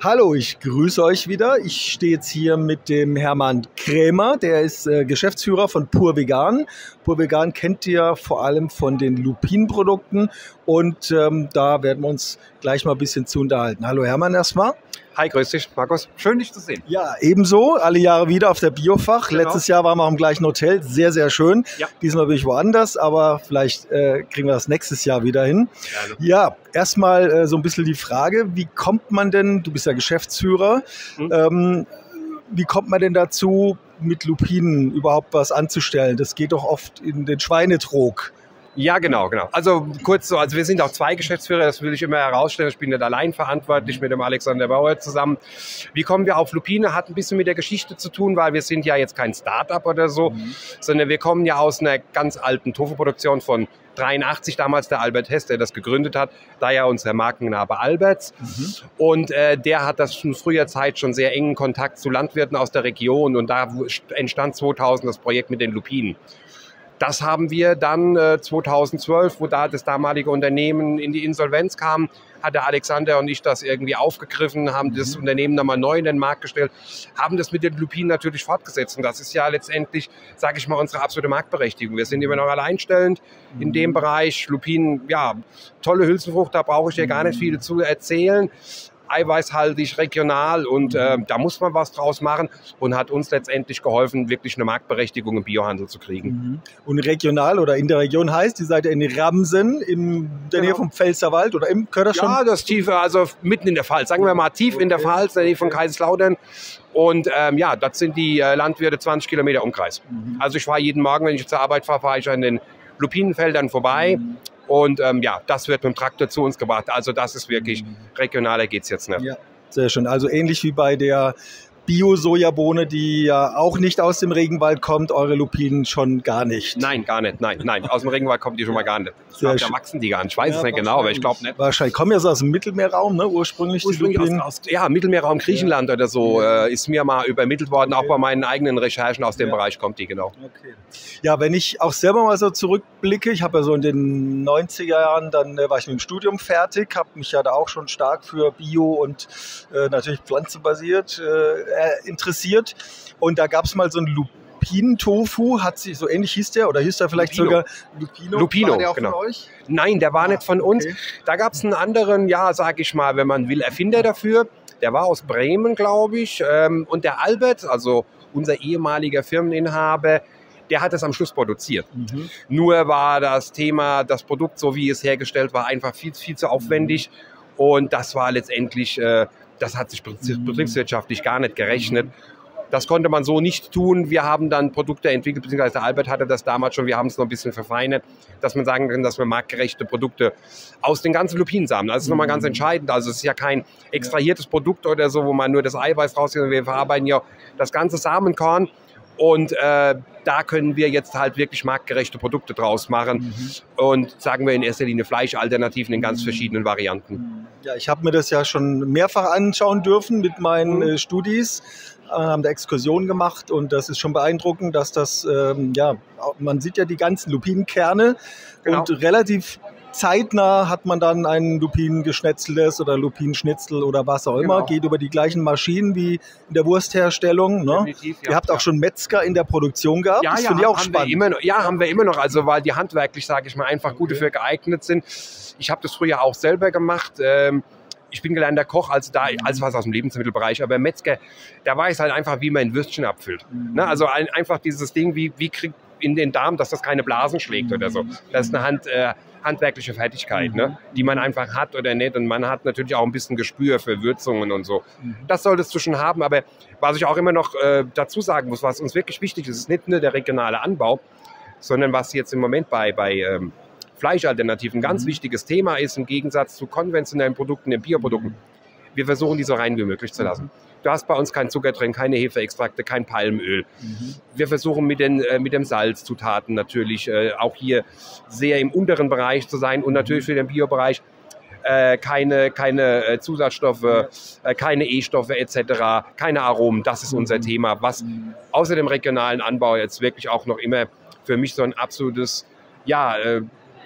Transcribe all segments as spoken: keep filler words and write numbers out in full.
Hallo, ich grüße euch wieder. Ich stehe jetzt hier mit dem Hermann Krämer, der ist äh, Geschäftsführer von Pur Vegan. Pur Vegan kennt ihr vor allem von den Lupinenprodukten und ähm, da werden wir uns gleich mal ein bisschen zu unterhalten. Hallo Hermann erstmal. Hi, grüß dich, Markus. Schön, dich zu sehen. Ja, ebenso. Alle Jahre wieder auf der Biofach. Genau. Letztes Jahr waren wir auch im gleichen Hotel. Sehr, sehr schön. Ja. Diesmal bin ich woanders, aber vielleicht äh, kriegen wir das nächstes Jahr wieder hin. Gerne. Ja, erstmal äh, so ein bisschen die Frage, wie kommt man denn, du bist ja Geschäftsführer, hm. ähm, wie kommt man denn dazu, mit Lupinen überhaupt was anzustellen? Das geht doch oft in den Schweinetrog. Ja, genau, genau. Also kurz so, also wir sind auch zwei Geschäftsführer, das will ich immer herausstellen. Ich bin nicht allein verantwortlich mit dem Alexander Bauer zusammen. Wie kommen wir auf Lupine? Hat ein bisschen mit der Geschichte zu tun, weil wir sind ja jetzt kein Start-up oder so, mhm. sondern wir kommen ja aus einer ganz alten Tofu-Produktion von dreiundachtzig, damals der Albert Hess, der das gegründet hat, daher unser Markenname Alberts. Mhm. Und äh, der hat das schon früher Zeit schon sehr engen Kontakt zu Landwirten aus der Region und da entstand zweitausend das Projekt mit den Lupinen. Das haben wir dann äh, zweitausendzwölf, wo da das damalige Unternehmen in die Insolvenz kam, hat der Alexander und ich das irgendwie aufgegriffen, haben das Unternehmen nochmal neu in den Markt gestellt, haben das mit den Lupinen natürlich fortgesetzt. Und das ist ja letztendlich, sage ich mal, unsere absolute Marktberechtigung. Wir sind immer noch alleinstellend in dem Bereich. Lupinen, ja, tolle Hülsenfrucht, da brauche ich dir gar nicht viel zu erzählen. Eiweißhaltig, regional und äh, da muss man was draus machen und hat uns letztendlich geholfen, wirklich eine Marktberechtigung im Biohandel zu kriegen. Mhm. Und regional oder in der Region heißt, ihr seid in Ramsen, in der Nähe genau. vom Pfälzerwald oder im Köder schon? Ja, das tiefe, also mitten in der Pfalz, sagen wir mal tief okay. in der Pfalz, in der Nähe von Kaiserslautern. Und ähm, ja, das sind die äh, Landwirte zwanzig Kilometer Umkreis. Mhm. Also ich fahre jeden Morgen, wenn ich zur Arbeit fahre, fahre ich an den Lupinenfeldern vorbei. Mhm. Und ähm, ja, das wird mit dem Traktor zu uns gebracht. Also das ist wirklich, regionaler geht es jetzt nicht. Ja, sehr schön. Also ähnlich wie bei der Bio-Sojabohne, die ja auch nicht aus dem Regenwald kommt, eure Lupinen schon gar nicht. Nein, gar nicht. Nein, nein. Aus dem Regenwald kommt die schon mal gar nicht. Glaub, da wachsen die gar nicht. Ich weiß ja, es nicht genau, aber ich glaube nicht. Wahrscheinlich kommen ja so aus dem Mittelmeerraum, ne? Ursprünglich, Ursprünglich die Lupinen. Aus, aus, ja, Mittelmeerraum Griechenland oder so äh, ist mir mal übermittelt worden. Okay. Auch bei meinen eigenen Recherchen aus dem ja. Bereich kommt die, genau. Okay. Ja, wenn ich auch selber mal so zurückblicke, ich habe ja so in den neunziger Jahren, dann äh, war ich mit dem Studium fertig, habe mich ja da auch schon stark für Bio und äh, natürlich pflanzenbasiert äh, interessiert. Und da gab es mal so einen Lupinen-Tofu, hat sich so ähnlich hieß der oder hieß der vielleicht Lupino. sogar Lupino? Lupino, war der auch genau. von euch? Nein, der war ah, nicht von uns. Okay. Da gab es einen anderen, ja, sag ich mal, wenn man will, Erfinder dafür. Der war aus Bremen, glaube ich. Und der Albert, also unser ehemaliger Firmeninhaber, der hat es am Schluss produziert. Mhm. Nur war das Thema, das Produkt, so wie es hergestellt war, einfach viel, viel zu aufwendig. Mhm. Und das war letztendlich, äh, das hat sich betriebswirtschaftlich gar nicht gerechnet. Das konnte man so nicht tun. Wir haben dann Produkte entwickelt, beziehungsweise der Albert hatte das damals schon, wir haben es noch ein bisschen verfeinert, dass man sagen kann, dass wir marktgerechte Produkte aus den ganzen Lupinensamen, das ist nochmal ganz entscheidend, also es ist ja kein extrahiertes Produkt oder so, wo man nur das Eiweiß rauszieht, sondern wir verarbeiten ja das ganze Samenkorn und äh, da können wir jetzt halt wirklich marktgerechte Produkte draus machen mhm. und sagen wir in erster Linie Fleischalternativen in ganz verschiedenen Varianten. Ja, ich habe mir das ja schon mehrfach anschauen dürfen mit meinen mhm. äh, Studis. Haben da Exkursionen gemacht und das ist schon beeindruckend, dass das, ähm, ja, man sieht ja die ganzen Lupinenkerne genau. und relativ zeitnah hat man dann ein Lupinengeschnetzeltes oder Lupinenschnitzel oder was auch immer, genau. geht über die gleichen Maschinen wie in der Wurstherstellung. Ne? Ja, Ihr habt ja. auch schon Metzger in der Produktion gehabt, ja, das ja, finde ich auch haben spannend. Wir immer noch, ja, haben wir immer noch, also weil die handwerklich, sage ich mal, einfach okay. gut dafür geeignet sind. Ich habe das früher auch selber gemacht, ähm, ich bin gelernter Koch, also da alles was aus dem Lebensmittelbereich, aber Metzger, da weiß halt einfach, wie man ein Würstchen abfüllt. Mhm. Ne? Also ein, einfach dieses Ding, wie, wie kriegt in den Darm, dass das keine Blasen schlägt mhm. oder so. Das ist eine Hand, äh, handwerkliche Fertigkeit, mhm. ne? die man einfach hat oder nicht. Und man hat natürlich auch ein bisschen Gespür für Würzungen und so. Mhm. Das solltest du schon haben, aber was ich auch immer noch äh, dazu sagen muss, was uns wirklich wichtig ist, ist nicht nur der regionale Anbau, sondern was jetzt im Moment bei, bei ähm, Fleischalternativen ein ganz mhm. wichtiges Thema ist, im Gegensatz zu konventionellen Produkten, den Bioprodukten. Wir versuchen, die so rein wie möglich zu lassen. Du hast bei uns keinen Zucker drin, keine Hefeextrakte, kein Palmöl. Mhm. Wir versuchen mit den, äh, mit den Salzzutaten natürlich äh, auch hier sehr im unteren Bereich zu sein und natürlich für den Biobereich äh, keine, keine äh, Zusatzstoffe, äh, keine E-Stoffe et cetera, keine Aromen. Das ist unser Thema, was außer dem regionalen Anbau jetzt wirklich auch noch immer für mich so ein absolutes, ja, äh,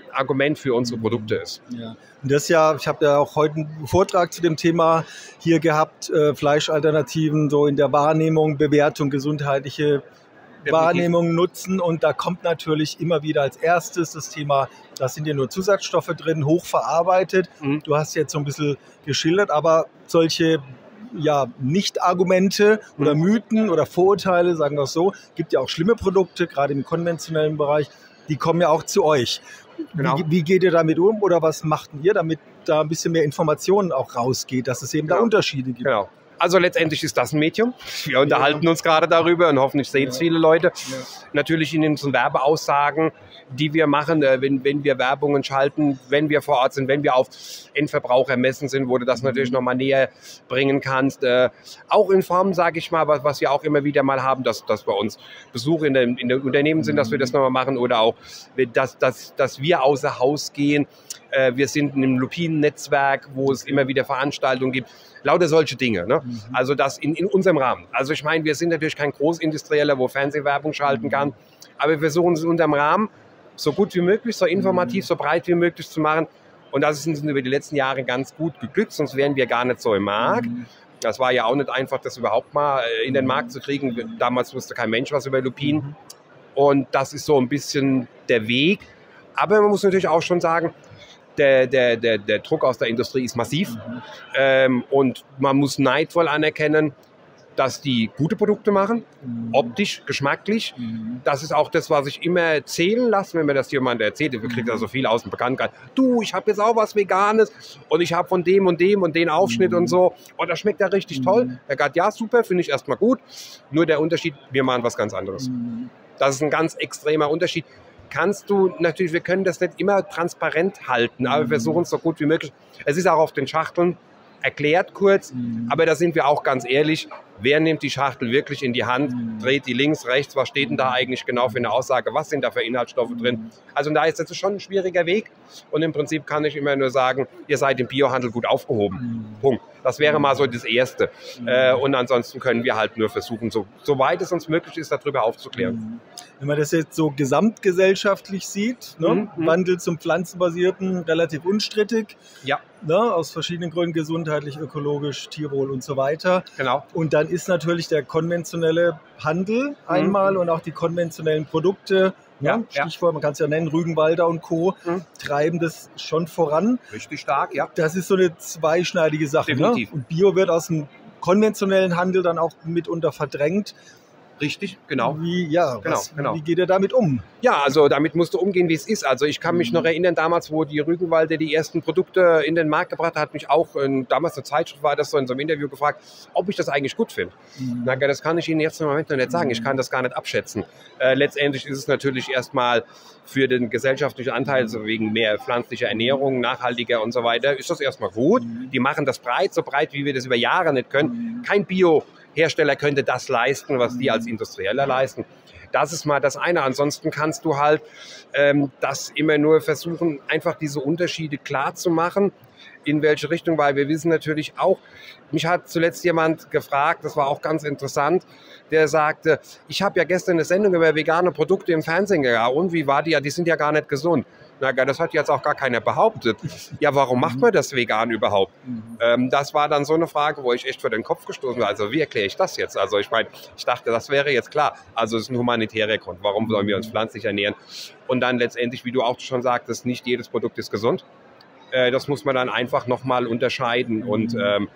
Argument für unsere Produkte ist. Ja. Und das ja, ich habe ja auch heute einen Vortrag zu dem Thema hier gehabt, äh, Fleischalternativen, so in der Wahrnehmung, Bewertung, gesundheitliche Definitiv. Wahrnehmung, Nutzen. Und da kommt natürlich immer wieder als erstes das Thema, da sind ja nur Zusatzstoffe drin, hochverarbeitet. Mhm. Du hast jetzt so ein bisschen geschildert, aber solche ja, Nicht-Argumente oder mhm. Mythen oder Vorurteile, sagen wir es so, gibt ja auch schlimme Produkte, gerade im konventionellen Bereich, die kommen ja auch zu euch. Genau. Wie, wie geht ihr damit um oder was macht ihr, damit da ein bisschen mehr Informationen auch rausgeht, dass es eben genau. da Unterschiede gibt? Genau. Also letztendlich ist das ein Medium. Wir unterhalten ja. uns gerade darüber und hoffentlich sehen es ja. viele Leute. Ja. Natürlich in unseren Werbeaussagen, die wir machen, wenn, wenn wir Werbungen schalten, wenn wir vor Ort sind, wenn wir auf Endverbrauchermessen sind, wo du das natürlich nochmal näher bringen kannst. Äh, auch in Form, sage ich mal, was, was wir auch immer wieder mal haben, dass, dass bei uns Besuche in den, in den Unternehmen sind, dass wir das nochmal machen oder auch, dass, dass, dass wir außer Haus gehen. Äh, wir sind in einem Lupinen-Netzwerk, wo es immer wieder Veranstaltungen gibt. Lauter solche Dinge. Ne? Mhm. Also das in, in unserem Rahmen. Also ich meine, wir sind natürlich kein Großindustrieller, wo Fernsehwerbung schalten kann, aber wir versuchen es in unserem Rahmen so gut wie möglich, so informativ, so breit wie möglich zu machen. Und das ist uns über die letzten Jahre ganz gut geglückt, sonst wären wir gar nicht so im Markt. Das war ja auch nicht einfach, das überhaupt mal in den Markt zu kriegen. Damals wusste kein Mensch was über Lupinen. Und das ist so ein bisschen der Weg. Aber man muss natürlich auch schon sagen, Der, der, der, der Druck aus der Industrie ist massiv mhm. ähm, und man muss neidvoll anerkennen, dass die gute Produkte machen, mhm. optisch, geschmacklich. Mhm. Das ist auch das, was ich immer zählen lasse, wenn mir das jemand erzählt. Wir kriegen da so viel aus dem Bekanntenkreis. Du, ich habe jetzt auch was Veganes und ich habe von dem und dem und den Aufschnitt mhm. und so. Und das schmeckt ja richtig mhm. toll. Er sagt, ja, super, finde ich erstmal gut. Nur der Unterschied, wir machen was ganz anderes. Mhm. Das ist ein ganz extremer Unterschied. Kannst du natürlich, wir können das nicht immer transparent halten, aber wir versuchen es so gut wie möglich. Es ist auch auf den Schachteln erklärt kurz, mhm. aber da sind wir auch ganz ehrlich, wer nimmt die Schachtel wirklich in die Hand, mhm. dreht die links, rechts, was steht denn da eigentlich genau für eine Aussage, was sind da für Inhaltsstoffe mhm. drin? Also da ist das schon ein schwieriger Weg und im Prinzip kann ich immer nur sagen, ihr seid im Biohandel gut aufgehoben. Mhm. Punkt. Das wäre mal so das Erste. Mhm. Äh, und ansonsten können wir halt nur versuchen, so, soweit es uns möglich ist, darüber aufzuklären. Mhm. Wenn man das jetzt so gesamtgesellschaftlich sieht, ne? mhm. Wandel zum Pflanzenbasierten relativ unstrittig, ja. ne? Aus verschiedenen Gründen, gesundheitlich, ökologisch, Tierwohl und so weiter. Genau. Und dann ist natürlich der konventionelle Handel einmal mhm. und auch die konventionellen Produkte, ja, ne? Stichwort, ja. man kann es ja nennen, Rügenwalder und Co., mhm. treiben das schon voran. Richtig stark, ja. Das ist so eine zweischneidige Sache. Definitiv. Ne? Und Bio wird aus dem konventionellen Handel dann auch mitunter verdrängt. Richtig, genau. Wie, ja, genau, was, genau. wie geht ihr damit um? Ja, also damit musst du umgehen, wie es ist. Also ich kann mich noch erinnern, damals, wo die Rügenwalder die ersten Produkte in den Markt gebracht hat, hat mich auch, in, damals eine Zeitschrift war das so in so einem Interview gefragt, ob ich das eigentlich gut finde. Mhm. Na, das kann ich Ihnen jetzt im Moment noch nicht sagen. Ich kann das gar nicht abschätzen. Äh, letztendlich ist es natürlich erstmal für den gesellschaftlichen Anteil, also wegen mehr pflanzlicher Ernährung, nachhaltiger und so weiter, ist das erstmal gut. Mhm. Die machen das breit, so breit, wie wir das über Jahre nicht können. Kein Bio Hersteller könnte das leisten, was die als Industrieller leisten. Das ist mal das eine. Ansonsten kannst du halt ähm, das immer nur versuchen, einfach diese Unterschiede klar zu machen, in welche Richtung, weil wir wissen natürlich auch, mich hat zuletzt jemand gefragt, das war auch ganz interessant, der sagte, ich habe ja gestern eine Sendung über vegane Produkte im Fernsehen gehabt und wie war die? Ja, die sind ja gar nicht gesund. Na, das hat jetzt auch gar keiner behauptet. Ja, warum macht man das vegan überhaupt? Mhm. Ähm, das war dann so eine Frage, wo ich echt vor den Kopf gestoßen war. Also wie erkläre ich das jetzt? Also ich meine, ich dachte, das wäre jetzt klar. Also es ist ein humanitärer Grund. Warum sollen wir uns pflanzlich ernähren? Und dann letztendlich, wie du auch schon sagtest, nicht jedes Produkt ist gesund. Äh, das muss man dann einfach nochmal unterscheiden. Mhm. Und ähm,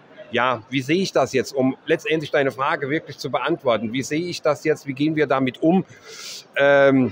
ja, wie sehe ich das jetzt, um letztendlich deine Frage wirklich zu beantworten? Wie sehe ich das jetzt? Wie gehen wir damit um? Ähm,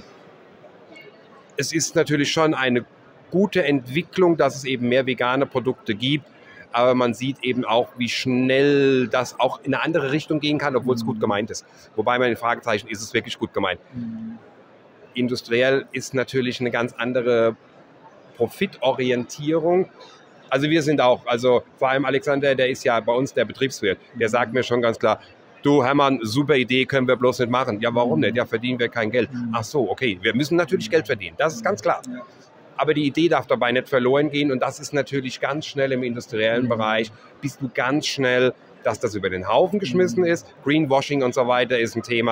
Es ist natürlich schon eine gute Entwicklung, dass es eben mehr vegane Produkte gibt, aber man sieht eben auch, wie schnell das auch in eine andere Richtung gehen kann, obwohl es gut gemeint ist. Wobei man in Fragezeichen, ist es wirklich gut gemeint? Mhm. Industriell ist natürlich eine ganz andere Profitorientierung. Also wir sind auch, also vor allem Alexander, der ist ja bei uns der Betriebswirt, der sagt mir schon ganz klar, du Hermann, super Idee, können wir bloß nicht machen. Ja, warum nicht? Ja, verdienen wir kein Geld. Ach so, okay, wir müssen natürlich Geld verdienen, das ist ganz klar. Aber die Idee darf dabei nicht verloren gehen und das ist natürlich ganz schnell im industriellen Bereich, bist du ganz schnell, dass das über den Haufen geschmissen ist. Greenwashing und so weiter ist ein Thema.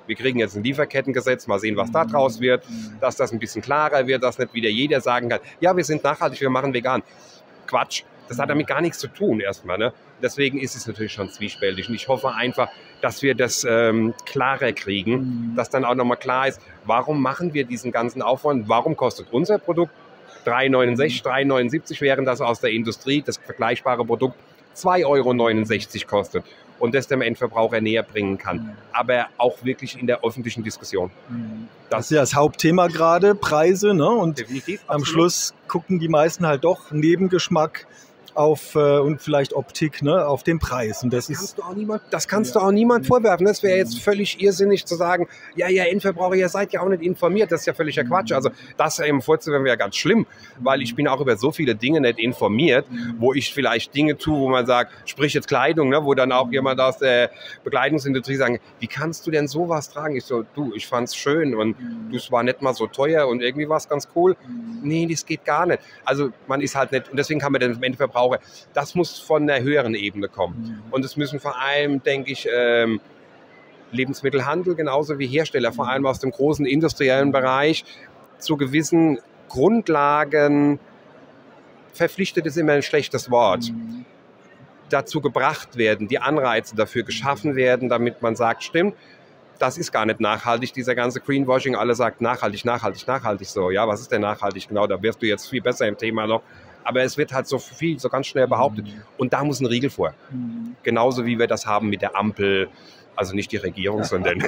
wir kriegen jetzt ein Lieferkettengesetz, mal sehen, was da draus wird, dass das ein bisschen klarer wird, dass nicht wieder jeder sagen kann, ja, wir sind nachhaltig, wir machen vegan. Quatsch, das hat damit gar nichts zu tun erstmal. Ne? Deswegen ist es natürlich schon zwiespältig und ich hoffe einfach, dass wir das ähm, klarer kriegen, dass dann auch nochmal klar ist, warum machen wir diesen ganzen Aufwand, warum kostet unser Produkt drei neunundsechzig, drei neunundsiebzig, während das aus der Industrie, das vergleichbare Produkt, zwei Euro neunundsechzig kostet und das dem Endverbraucher näher bringen kann. Aber auch wirklich in der öffentlichen Diskussion. Das, das ist ja das Hauptthema gerade, Preise. Ne? Und definitiv, am Schluss gucken die meisten halt doch Nebengeschmack auf äh, und vielleicht Optik, ne, auf den Preis. Und das, das kannst ist, du auch niemand, das kannst ja. du auch niemand vorwerfen. Das wäre jetzt völlig irrsinnig zu sagen, ja, ja, Endverbraucher, ihr seid ja auch nicht informiert. Das ist ja völliger Quatsch. Also das eben vorzuwerfen wäre ganz schlimm, weil ich bin auch über so viele Dinge nicht informiert, wo ich vielleicht Dinge tue, wo man sagt, sprich jetzt Kleidung, ne, wo dann auch jemand aus der Bekleidungsindustrie sagt, wie kannst du denn sowas tragen? Ich so, du, ich fand's schön und das war nicht mal so teuer und irgendwie war es ganz cool. Nee, das geht gar nicht. Also man ist halt nicht, und deswegen kann man den Endverbraucher, das muss von der höheren Ebene kommen. Und es müssen vor allem, denke ich, ähm, Lebensmittelhandel genauso wie Hersteller, vor allem aus dem großen industriellen Bereich, zu gewissen Grundlagen, verpflichtet ist immer ein schlechtes Wort, dazu gebracht werden, die Anreize dafür geschaffen werden, damit man sagt, stimmt, das ist gar nicht nachhaltig, dieser ganze Greenwashing, alle sagt nachhaltig, nachhaltig, nachhaltig so. Ja, was ist denn nachhaltig? Genau, da wirst du jetzt viel besser im Thema noch. Aber es wird halt so viel, so ganz schnell behauptet. Und da muss ein Riegel vor. Mhm. Genauso wie wir das haben mit der Ampel. Also nicht die Regierung, sondern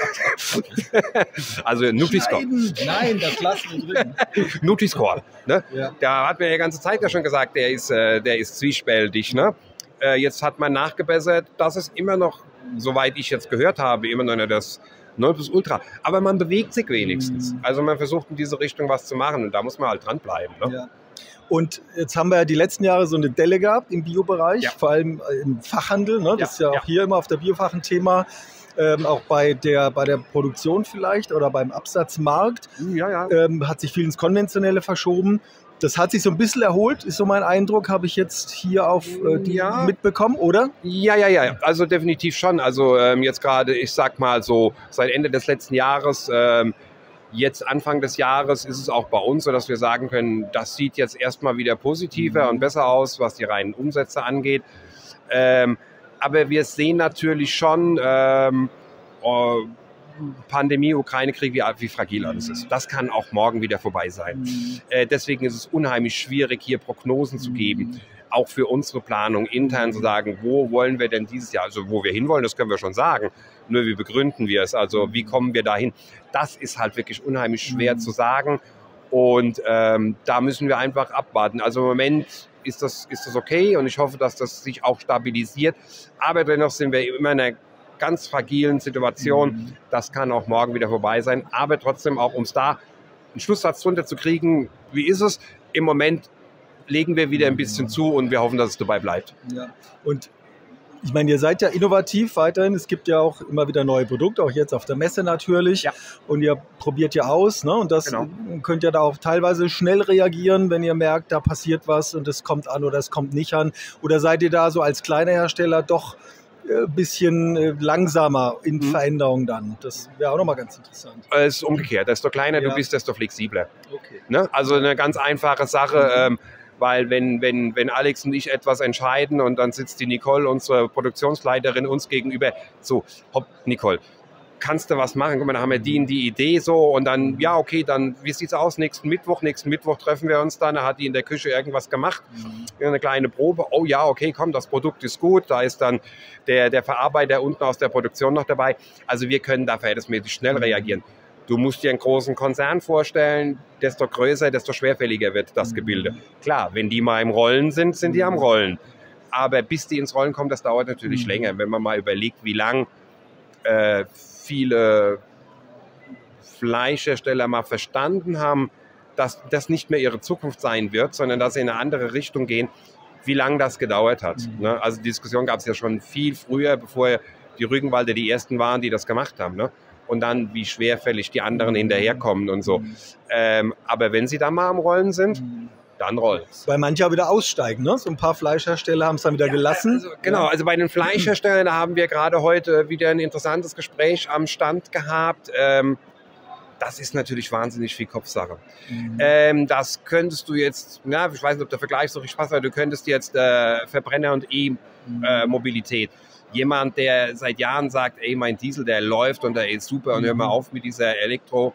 also Nutri-Score. Nein, das lassen wir drin. Nutri-Score. Ne? Ja. Da hat mir die ganze Zeit ja schon gesagt, der ist, äh, der ist zwiespältig. Ne? Äh, jetzt hat man nachgebessert, dass es immer noch, soweit ich jetzt gehört habe, immer noch das neun plus Ultra. Aber man bewegt sich wenigstens. Mhm. Also man versucht in diese Richtung was zu machen und da muss man halt dranbleiben. Ne? Ja. Und jetzt haben wir ja die letzten Jahre so eine Delle gehabt im Biobereich, ja. vor allem im Fachhandel. Ne? Das ja, ist ja auch ja. hier immer auf der Biofach ein Thema. Ähm, auch bei der, bei der Produktion vielleicht oder beim Absatzmarkt ja, ja. Ähm, hat sich viel ins Konventionelle verschoben. Das hat sich so ein bisschen erholt, ist so mein Eindruck, habe ich jetzt hier auf äh, die ja. mitbekommen, oder? Ja, ja, ja, also definitiv schon. Also ähm, jetzt gerade, ich sag mal so, seit Ende des letzten Jahres, ähm, jetzt Anfang des Jahres ist es auch bei uns so, dass wir sagen können, das sieht jetzt erstmal wieder positiver und besser aus, was die reinen Umsätze angeht. Ähm, aber wir sehen natürlich schon, ähm, oh, Pandemie, Ukraine-Krieg, wie, wie fragil alles ist. Das kann auch morgen wieder vorbei sein. Äh, deswegen ist es unheimlich schwierig, hier Prognosen zu geben. Auch für unsere Planung intern zu sagen, wo wollen wir denn dieses Jahr, also wo wir hinwollen, das können wir schon sagen. Nur wie begründen wir es, also wie kommen wir dahin? Das ist halt wirklich unheimlich schwer zu sagen und ähm, da müssen wir einfach abwarten. Also im Moment ist das, ist das okay und ich hoffe, dass das sich auch stabilisiert. Aber dennoch sind wir immer in einer ganz fragilen Situation. Das kann auch morgen wieder vorbei sein. Aber trotzdem auch, um es da einen Schlusssatz drunter zu kriegen, wie ist es? Im Moment legen wir wieder ein bisschen zu und wir hoffen, dass es dabei bleibt. Ja. Und ich meine, ihr seid ja innovativ weiterhin. Es gibt ja auch immer wieder neue Produkte, auch jetzt auf der Messe natürlich. Ja. Und ihr probiert ja aus, ne? Und das genau. könnt ihr da auch teilweise schnell reagieren, wenn ihr merkt, da passiert was und es kommt an oder es kommt nicht an. Oder seid ihr da so als kleiner Hersteller doch ein bisschen langsamer in mhm. Veränderungen dann? Das wäre auch nochmal ganz interessant. Es ist umgekehrt. Desto kleiner ja. du bist, desto flexibler. Okay. Ne? Also eine ganz einfache Sache. Mhm. Ähm, Weil wenn, wenn, wenn Alex und ich etwas entscheiden und dann sitzt die Nicole, unsere Produktionsleiterin, uns gegenüber, so, hopp, Nicole, kannst du was machen? Guck mal, da haben wir die und die Idee so und dann, ja, okay, dann, wie sieht's aus? Nächsten Mittwoch, nächsten Mittwoch treffen wir uns dann, da hat die in der Küche irgendwas gemacht, mhm. eine kleine Probe, oh ja, okay, komm, das Produkt ist gut, da ist dann der, der Verarbeiter unten aus der Produktion noch dabei. Also wir können da verhältnismäßig schnell reagieren. Du musst dir einen großen Konzern vorstellen, desto größer, desto schwerfälliger wird das Gebilde. Klar, wenn die mal im Rollen sind, sind die am Rollen. Aber bis die ins Rollen kommen, das dauert natürlich länger. Wenn man mal überlegt, wie lang äh, viele Fleischhersteller mal verstanden haben, dass das nicht mehr ihre Zukunft sein wird, sondern dass sie in eine andere Richtung gehen, wie lange das gedauert hat. Mhm. Ne? Also die Diskussion gab es ja schon viel früher, bevor die Rügenwalder die ersten waren, die das gemacht haben. Ne? Und dann, wie schwerfällig die anderen hinterherkommen und so. Mhm. Ähm, aber wenn sie da mal am Rollen sind, mhm. dann rollt's. Weil manche auch wieder aussteigen, ne? So ein paar Fleischhersteller haben es dann wieder ja, gelassen. Also, genau, also bei den Fleischherstellern, da haben wir gerade heute wieder ein interessantes Gespräch am Stand gehabt. Ähm, das ist natürlich wahnsinnig viel Kopfsache. Mhm. Ähm, das könntest du jetzt, na, ich weiß nicht, ob der Vergleich so richtig passt, aber du könntest jetzt äh, Verbrenner und E-Mobilität. Äh, Jemand, der seit Jahren sagt, ey, mein Diesel, der läuft und der ist super und hör mal auf mit dieser Elektro,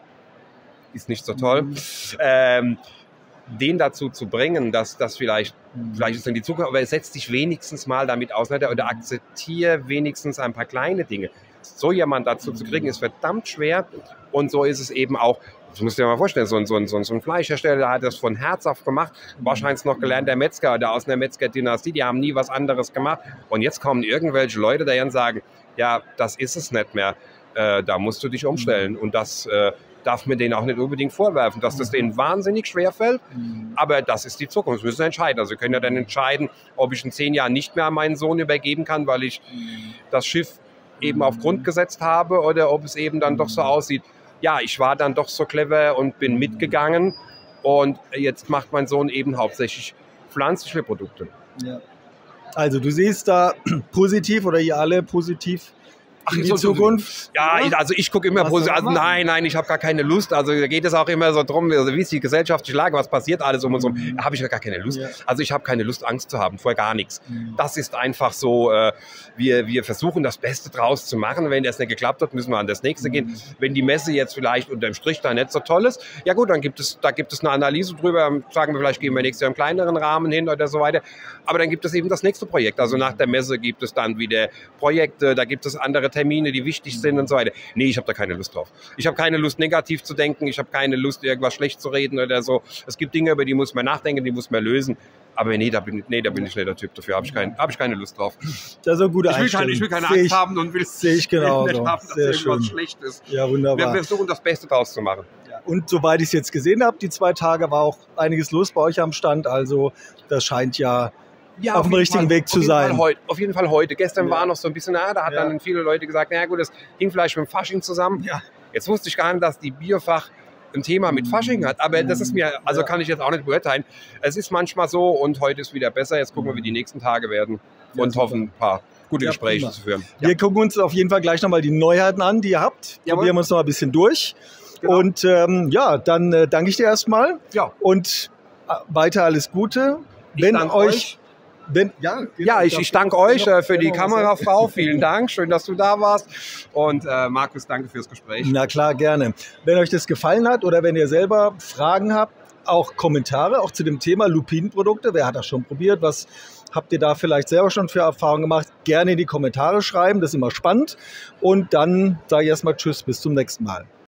ist nicht so toll. Mhm. Ähm, den dazu zu bringen, dass das vielleicht, mhm. vielleicht ist es in die Zukunft, aber setzt dich wenigstens mal damit auseinander oder akzeptiere wenigstens ein paar kleine Dinge. So jemand dazu zu kriegen, ist verdammt schwer und so ist es eben auch, das musst du dir mal vorstellen, so ein, so ein, so ein Fleischhersteller, der hat das von Herz auf gemacht, wahrscheinlich noch gelernter Metzger oder aus einer Metzger-Dynastie, die haben nie was anderes gemacht und jetzt kommen irgendwelche Leute daher und sagen, ja, das ist es nicht mehr, äh, da musst du dich umstellen und das äh, darf man denen auch nicht unbedingt vorwerfen, dass das denen wahnsinnig schwer fällt, aber das ist die Zukunft, wir müssen entscheiden. Also wir können ja dann entscheiden, ob ich in zehn Jahren nicht mehr an meinen Sohn übergeben kann, weil ich das Schiff eben auf Grund gesetzt habe oder ob es eben dann doch so aussieht, ja, ich war dann doch so clever und bin mitgegangen und jetzt macht mein Sohn eben hauptsächlich pflanzliche Produkte. Ja. Also du siehst da positiv oder ihr alle positiv Ach, in die so Zukunft? Ja, ich, also ich gucke immer positiv. Also nein, nein, ich habe gar keine Lust. Also da geht es auch immer so drum, also wie ist die gesellschaftliche Lage, was passiert alles um uns herum. Da habe ich ja gar keine Lust. Ja. Also ich habe keine Lust, Angst zu haben, vor gar nichts. Mhm. Das ist einfach so, äh, wir, wir versuchen das Beste draus zu machen. Wenn das nicht geklappt hat, müssen wir an das nächste mhm. gehen. Wenn die Messe jetzt vielleicht unterm Strich da nicht so toll ist, ja gut, dann gibt es, da gibt es eine Analyse drüber. Sagen wir, vielleicht gehen wir nächstes Jahr im kleineren Rahmen hin oder so weiter. Aber dann gibt es eben das nächste Projekt. Also nach der Messe gibt es dann wieder Projekte, da gibt es andere Termine, die wichtig sind und so weiter. Nee, ich habe da keine Lust drauf. Ich habe keine Lust, negativ zu denken. Ich habe keine Lust, irgendwas schlecht zu reden oder so. Es gibt Dinge, über die muss man nachdenken, die muss man lösen. Aber nee, da bin, nee, da bin ich nicht der Typ dafür. Habe ich, kein, hab ich keine Lust drauf. Das ist eine gute ich will keine, ich will keine Angst ich, haben und will, sehe ich genau will nicht so. haben, dass Sehr irgendwas schön. schlecht ist. Ja, wunderbar. Wir versuchen, das Beste draus zu machen. Ja. Und soweit ich es jetzt gesehen habe, die zwei Tage war auch einiges los bei euch am Stand. Also das scheint ja Ja, auf, auf dem richtigen Fall, Weg zu sein. Heute, auf jeden Fall heute. Gestern ja. war noch so ein bisschen, na, da hat ja. dann viele Leute gesagt, na gut, das hing vielleicht mit dem Fasching zusammen. Ja. Jetzt wusste ich gar nicht, dass die Biofach ein Thema mit Fasching hat. Aber das ist mir, also ja. kann ich jetzt auch nicht beurteilen. Es ist manchmal so und heute ist wieder besser. Jetzt gucken wir, wie die nächsten Tage werden ja, und super. hoffen, ein paar gute ja, Gespräche prima. zu führen. Wir gucken uns auf jeden Fall gleich nochmal die Neuheiten an, die ihr habt. Jawohl. Probieren wir uns noch ein bisschen durch. Genau. Und ähm, ja, dann äh, danke ich dir erstmal. Ja. Und äh, weiter alles Gute. Ich Wenn euch... euch Wenn, ja, ja, ich, ich danke euch äh, für die Kamerafrau. Vielen Dank, schön, dass du da warst. Und äh, Markus, danke fürs Gespräch. Na klar, gerne. Wenn euch das gefallen hat oder wenn ihr selber Fragen habt, auch Kommentare, auch zu dem Thema Lupinenprodukte. Wer hat das schon probiert? Was habt ihr da vielleicht selber schon für Erfahrungen gemacht? Gerne in die Kommentare schreiben, das ist immer spannend. Und dann sage ich erstmal Tschüss, bis zum nächsten Mal.